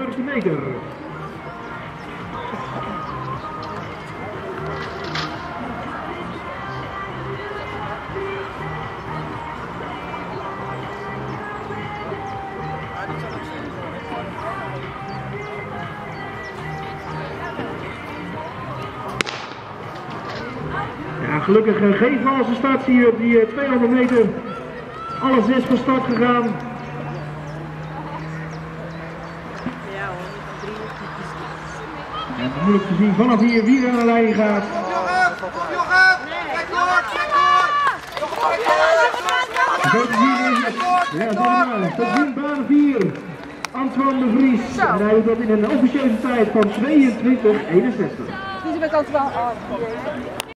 250ste meter. Ja, gelukkig geen valse start hier op die 200 meter. Alle 6 van start gegaan. En moeilijk te zien vanaf hier wie er aan de lijn gaat. Zo te zien is het. Ja, tot zien baan 4. Antoine de Vries. En hij doet dat in een officieuze tijd van 22:61. Dus ik ben kant van.